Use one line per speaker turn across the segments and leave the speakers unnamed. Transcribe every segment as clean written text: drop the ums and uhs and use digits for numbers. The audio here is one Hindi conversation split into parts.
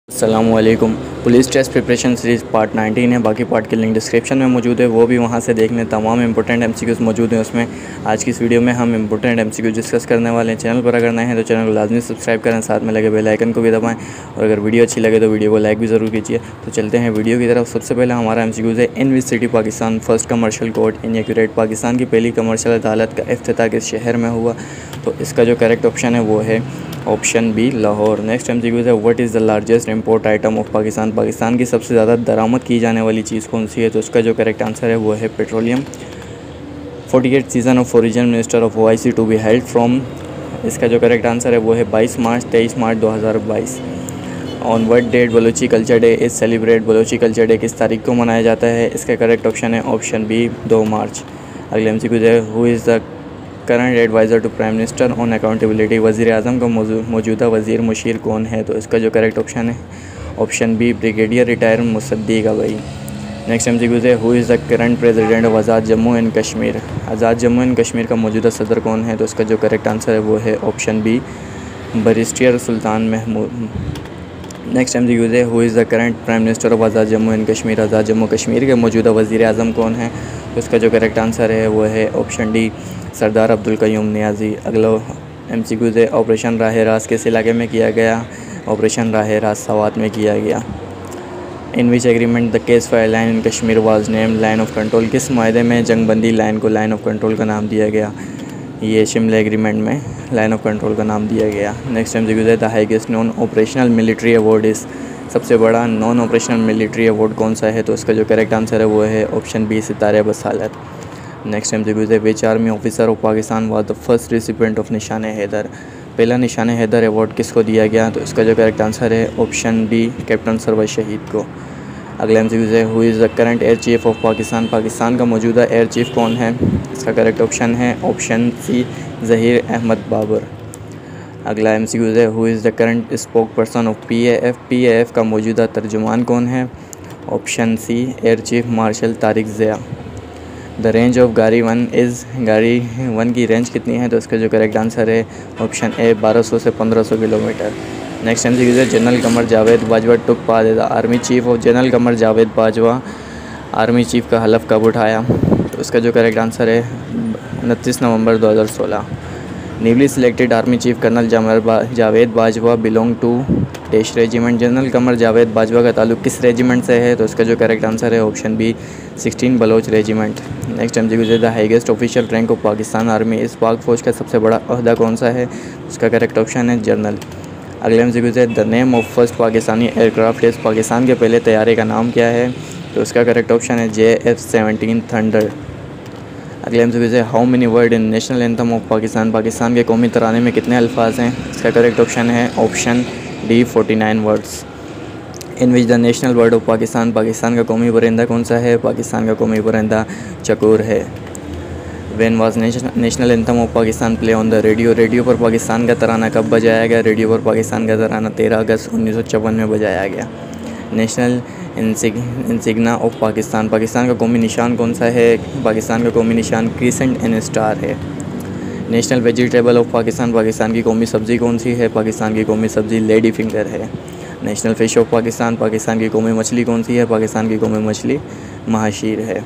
अस्सलामुअलैकुम। Police test preparation series part 19 है। बाकी पार्ट की लिंक डिस्क्रिप्शन में मौजूद है, वो भी वहाँ से देख लें। तमाम इंपॉर्टेंट एमसीक्यूज़ मौजूद हैं उसमें। आज की इस वीडियो में हम इंपॉर्टेंट एमसीक्यू डिस्कस करने वाले हैं। चैनल पर अगर नए हैं तो चैनल को लाजमी सब्सक्राइब करें, साथ में लगे बेल आइकन को भी दबाएं और अगर वीडियो अच्छी लगे तो वीडियो को लाइक भी ज़रूर कीजिए। तो चलते हैं वीडियो की तरफ। सबसे पहले हमारा एमसीक्यूज़ है, in which city Pakistan first commercial court inaccurate. Pakistan की पहली कमर्शियल अदालत का इफ्तिताह किस शहर में हुआ? तो इसका जो करेक्ट ऑप्शन है वो है option B, Lahore. Next MCQ है, what is the largest import item of Pakistan? Pakistan की सबसे ज़्यादा दरामद की जाने वाली चीज़ कौन सी है? तो इसका जो करेक्ट आंसर है वो है petroleum. 48 season of original minister of OIC to be held from. इसका जो करेक्ट आंसर है वो है 22 March 23 March 2022। On what date Balochi culture day is celebrate? Balochi culture day किस तारीख को मनाया जाता है? इसका करेक्ट ऑप्शन है ऑप्शन बी, 2 मार्च। अगले एमसीक्यू है, who is the current adviser to prime minister on accountability? वज़ीर आज़म का मौजूदा वज़ीर मुशीर कौन है? तो इसका जो करेक्ट ऑप्शन है option B, brigadier retire Musaddi Gawai. Next MCQ है, who is the current president of Azad Jammu and Kashmir? Azad Jammu and Kashmir का मौजूदा सदर कौन है? तो इसका जो करेक्ट आंसर है वो है option B, barrister Sultan Mahmood. Next MCQ है, who is the current prime minister of Azad Jammu and Kashmir? Azad Jammu Kashmir के मौजूदा वज़ीर आज़म कौन है? तो इसका जो करेक्ट आंसर है वो है ऑप्शन डी, सरदार अब्दुल क़य्यूम नियाज़ी। अगला एमसीक्यू है, ऑपरेशन राह रास्त किस इलाके में किया गया? ऑपरेशन राह रास्त सवात में किया गया। In which agreement the ceasefire line in Kashmir was named line of control? किस मायदे में जंगबंदी लाइन को लाइन ऑफ कंट्रोल का नाम दिया गया? ये शिमला एग्रीमेंट में लाइन ऑफ कंट्रोल का नाम दिया गया। नेक्स्ट एमसीक्यू है, the highest non operational military award is? सबसे बड़ा नॉन ऑपरेशनल मिलिट्री अवार्ड कौन सा है? तो इसका जो करेक्ट आंसर है वो है ऑप्शन बी, सितारे बसालत। नेक्स्ट एमसीक्यू है, which army officer of Pakistan was the first recipient of Nishan Haider? पहला निशान हैदर अवार्ड किसको दिया गया? तो इसका जो करेक्ट आंसर है ऑप्शन बी, कैप्टन सरवर शहीद को। अगला एमसीक्यू है, who is the current air chief of Pakistan? Pakistan का मौजूदा एयर चीफ कौन है? इसका करेक्ट ऑप्शन है ऑप्शन सी, ज़हीर अहमद बाबर। अगला एमसीक्यू है, who is the current spoke person of PAF? PAF का मौजूदा तर्जुमान कौन है? Option C, air chief marshal Tariq Zia. The range of गाड़ी 1 इज़? गाड़ी 1 की रेंज कितनी है? तो इसका जो करेक्ट आंसर है ऑप्शन ए, 1200 से 1500 किलोमीटर। नेक्स्ट एमसीक्यू है, general Qamar Javed Bajwa took part as the army chief of? General Qamar Javed Bajwa army chief का हलफ कब उठाया? तो इसका जो करेक्ट आंसर है 29 November 2016। Newly selected army chief colonel Javed Bajwa belong to dash regiment? General Qamar Javed Bajwa का ताल्लुक किस रेजिमेंट से है? तो इसका जो करेक्ट आंसर है option B, 16 Baloch regiment. Next MCQ है, the highest official rank of Pakistan army? इस पाक फौज का सबसे बड़ा ओहदा कौन सा है? उसका करेक्ट ऑप्शन है जनरल। अगले एमसीक्यू है, the name of first Pakistani aircraft is? Pakistan के पहले तैयारे का नाम क्या है? तो उसका करेक्ट ऑप्शन है JF-17 थंडर। अगले एमसीक्यू है, how many word in national anthem of Pakistan? Pakistan के कौमी तराने में कितने अल्फाज हैं? इसका करेक्ट ऑप्शन है option D, 49 words. In which the national bird of Pakistan? Pakistan का कौमी परिंदा कौन सा है? पाकिस्तान का कौमी परिंदा चकोर है। When was national anthem of Pakistan play on the radio? Radio पर पाकिस्तान का तराना कब बजाया गया? रेडियो पर पाकिस्तान का तराना 13 अगस्त 1954 में बजाया गया। National insignia of Pakistan? Pakistan का कौमी निशान कौन सा है? पाकिस्तान का कौमी निशान क्रिसेंट एंड स्टार है। National vegetable of Pakistan? Pakistan की कौमी सब्ज़ी कौन सी है? पाकिस्तान की कौमी सब्ज़ी लेडी फिंगर है। National fish of Pakistan? Pakistan की कौमी मछली कौन सी है? पाकिस्तान की कौमी मछली महाशीर है।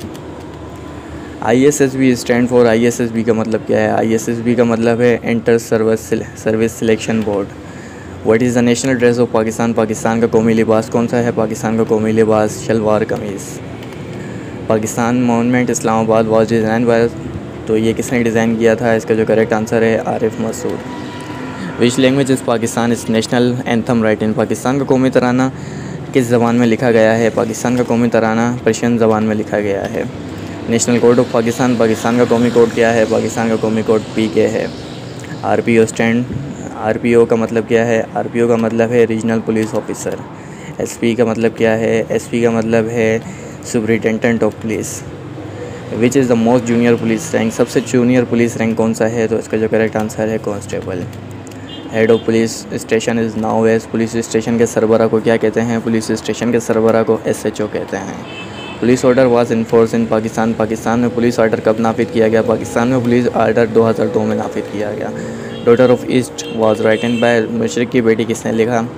ISSB stand for? ISSB का मतलब क्या है? ISSB का मतलब है inter service selection board. What is the national dress of Pakistan? Pakistan का कौमी लिबास कौन सा है? पाकिस्तान का कौमी लिबास shalwar kameez. Pakistan monument Islamabad was design by? तो ये किसने डिज़ाइन किया था? इसका जो करेक्ट आंसर है Arif Masood. Which language is Pakistan is national anthem write in? Pakistan का कौमी तराना किस ज़बान में लिखा गया है? पाकिस्तान का कौमी तराना पर्शियन ज़बान में लिखा गया है। National code of Pakistan? Pakistan का कौमी कोड क्या है? पाकिस्तान का कौमी कोड PK है। RPO stand? RPO का मतलब क्या है? RPO का मतलब है रीजनल पुलिस ऑफिसर। SP का मतलब क्या है? SP का मतलब है superintendent of police. Which is the most junior police rank? सबसे जूनियर पुलिस रैंक कौन सा है? तो इसका जो करेक्ट आंसर है constable. Head of police station is now as? Police station के सरबरा को क्या कहते हैं? पुलिस स्टेशन के सरबरा को SHO कहते हैं। Police order was enforce in Pakistan? Pakistan में पुलिस ऑर्डर कब नाफिज किया गया? पाकिस्तान में पुलिस ऑर्डर 2002 में नाफिज किया गया। Daughter of east was written by? मुशरक की बेटी किसने लिखा?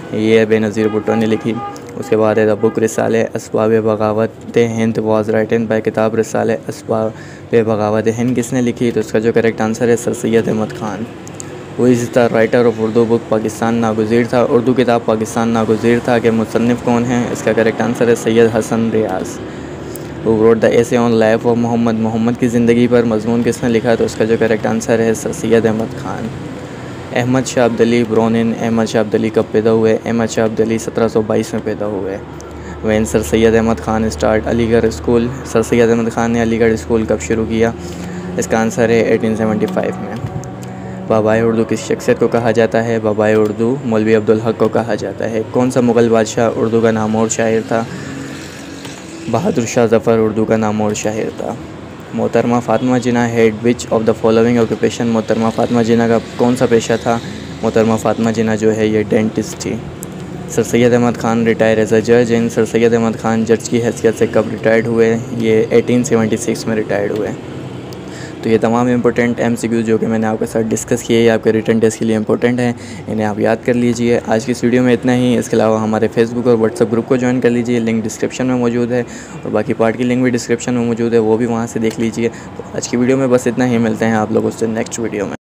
ये बेनज़ीर भुट्टो ने लिखी। उसके बाद है द बुक रिसाले असबाब बगावत हिंद वाज राइटन बाय किताब रिसाले असबाब बगावत हिंद किसने लिखी? तो इसका जो करेक्ट आंसर है सर सैयद अहमद ख़ान। वो is the writer of Urdu book Pakistan Naguzir था। उर्दू किताब पाकिस्तान नागुज़ीर था के मुसन्निफ़ कौन हैं? इसका करेक्ट आंसर है सैयद हसन रियाज़। वो wrote the essay on life of Mohammad की ज़िंदगी पर मजमून किसने लिखा? तो इसका जो करेक्ट आंसर है सर सैयद अहमद ख़ान। अहमद शाह अब्दली ब्रोनिन अहमद शाह अब्दली कब पैदा हुए? अहमद शाह अब्दली 1722 में पैदा हुए। When sir Syed Ahmad Khan start Aligarh school, sir Syed Ahmad Khan ने अलीगढ़ स्कूल कब शुरू किया? इसका आंसर है 1875 में। बाबाए उर्दू किस शख्सियत को कहा जाता है? बाबाए उर्दू मौलवी अब्दुल हक को कहा जाता है। कौन सा मुग़ल बादशाह उर्दू का नामवर शायर था? बहादुर शाह ज़फ़र उर्दू का नामवर शायर था। मोहतरमा Fatima Jinnah had which of the following occupation? मोहतरमा फ़ातिमा जिन्ना का कौन सा पेशा था? मोहतरमा फ़ातिमा जिन्ना जो है ये डेंटिस्ट थी। Sir Syed Ahmad Khan retire as a जज इन, सर सैयद अहमद ख़ान जज की हैसियत से कब रिटायर्ड हुए? ये 1876 में रिटायर्ड हुए। तो ये तमाम इंपॉर्टेंट MCQ जो कि मैंने आपके साथ डिस्कस किए ये आपके रिटन टेस्ट के लिए इंपॉर्टेंट हैं, इन्हें आप याद कर लीजिए। आज की इस वीडियो में इतना ही। इसके अलावा हमारे फेसबुक और व्हाट्सएप ग्रुप को ज्वाइन कर लीजिए, लिंक डिस्क्रिप्शन में मौजूद है, और बाकी पार्ट की लिंक भी डिस्क्रिप्शन में मौजूद है, वो भी वहाँ से देख लीजिए। तो आज की वीडियो में बस इतना ही, मिलते हैं आप लोगों से नेक्स्ट वीडियो में।